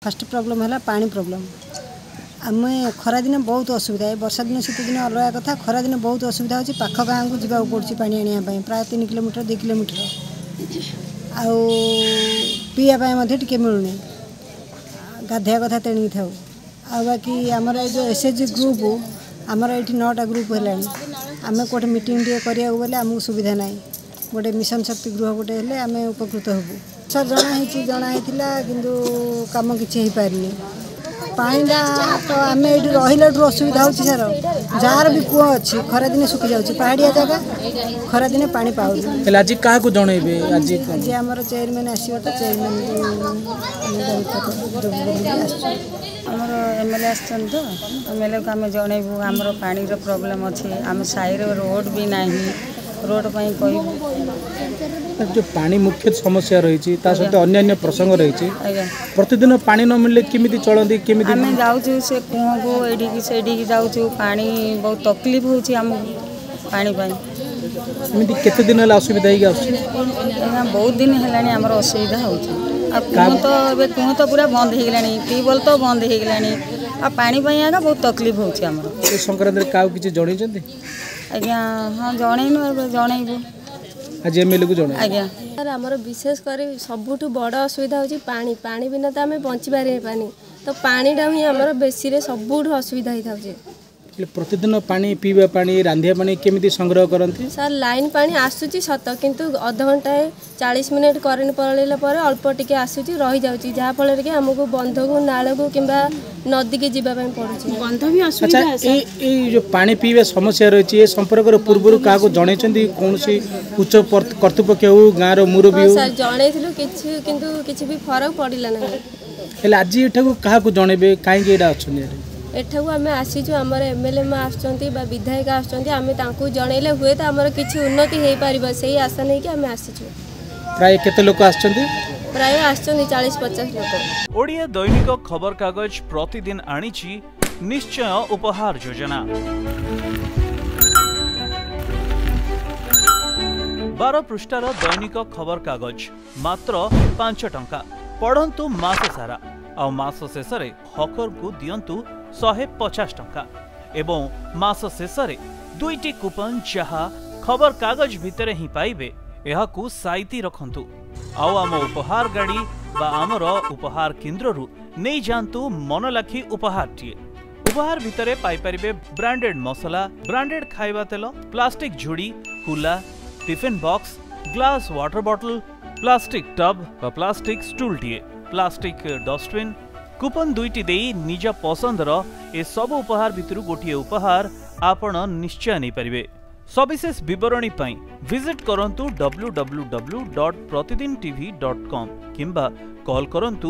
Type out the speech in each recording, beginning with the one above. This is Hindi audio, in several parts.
फर्स्ट प्रॉब्लम है पानी प्रॉब्लम। आम खरा दिन बहुत असुविधा है, वर्षा दिन शीत दिन अलग कथा, खरा दिन बहुत असुविधा होची। पाख गाँव को जावाक पड़ुछि पानी आनिया प्राय 3 किलोमीटर 2 किलोमीटर आउ पीवा टिके मिलूनी, गाधिया कथा तेणिक था। आ बाकी आमर जो एसएचजी ग्रुप आमर ये 9टा ग्रुप है, आम कौटे मीटिंग टे करा बोले आमको सुविधा ना, गोटे मिशन शक्ति गृह गोटे हेल्ले आम उपकृत हबू। सर जनाई किंतु कम किसी पारनी पानीटा तो आम ये रही असुविधा हो सर, जार भी कूह अच्छी खरा दिन सुखी जाऊँगी, पहाड़िया जगह खरा दिन पानी पाऊँ। आज क्या जनइबे? आज आम चेयरमैन आसो तो चेयरमैन आमर एमएलए आसन तो एमएलए को आम जनइबू आमर पानी प्रॉब्लम अच्छी, आम साई रोड भी ना, रोड पर कहूँ जो पानी मुख्य समस्या रही सहित अन्य प्रसंग रही प्रतिदिन पानी न मिले किमिति चलती केमी आम जाऊँ से कुह को एडी जाऊँ पानी बहुत तकलीफ होची हमको पानी एमती केते दिन है असुविधा है? बहुत दिन है आमर असुविधा होची। कुह तो पूरा बंद हो गलानी, ट्यूबवेल तो बंद हो गलानी, आ पानी आगा बहुत तकलीफ होची हमर। ए संक्रांत का किछि जणैछन्ती? आज्ञा हाँ जनइनु जनइबू आज एमएलए को जण। आज्ञा सर आमर विशेष कर सबुठ बड़ असुविधा होची पानी, पानी बिना तो आम बंची पारे पानी, तो पानीटा ही आमर बेसी सबुठ असुविधा होता है। प्रतिदिन पानी पीवा पानी रांधिया पानी केमिति संग्रह करती? सर लाइन पानी आसूची सत, किंतु अध घंटा 40 मिनिट करेन्ट पड़ेला पर अल्प टिके आसूची रही जाउची, जहाँ फल कि आमको बंध को नाल को किंबा नदी के जीवा पड़ुची। बंध भी असुविधा। अच्छा ए जो पानी पीवा समस्या रही है संपर्क पूर्व क्या जनइछन्ती? कौन सी उच्च कर्तृपक्ष हो गाँव मुरबी हो? सर जनइथिलु किछि, किंतु किछि भी फरक पड़िला ना। आज एठाकू क्या जनइबे कहीं एटा अछि? एठाकू आम आसीचु आमर एमएलए आसुचंती बा विधायक आसुचंती, आम तांकू जनइले हुए तो आमर किछि उन्नति हे पारिबो, सेही आशा नै कि आम आसीचु। प्राय केते लोक आछंती? प्राय आछंती 40-50 लोक। ओडिया दैनिक खबर कागज प्रतिदिन आनिछि निश्चय उपहार योजना। 12 पृष्ठार दैनिक खबर कागज मात्र 5 टंका। पढ़ंतु मास सारा आ मास शेष हकर को दियंतु 150 टंका एवं मास शेष 2टी कूपन जहा खबर कागज भितर ही पाइबे, एहाकू साइती रखंतु। आउ आम उपहार गाड़ी बा आमर उपहार केन्द्ररू नहीं जानतु मन लाखी उपहार टीए। उपहार भितरे पाई परिबे ब्रांडेड मसला, ब्रांडेड खाइबा तेल, प्लास्टिक झुड़ी, कुला, tiffin box, glass water bottle, plastic tub बा प्लास्टिक स्टूल टीए, प्लास्टिक डस्टबिन। कूपन 2टी देई निज पसंदर ए सब उपहार भितरु गोटिए उपहार आपण निश्चय नहीं पारिबे। सविशेष विवरणी पाई विजिट करंतु www.pratidintv.com किंबा कॉल करंतु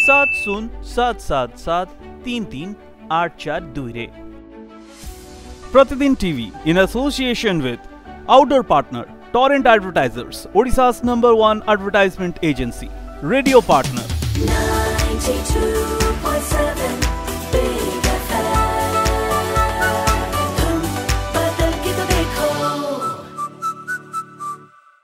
7077733842 रे। प्रतिदिन TV in association with outdoor partner Torrent Advertisers, Odisha's #1 advertisement agency, radio partner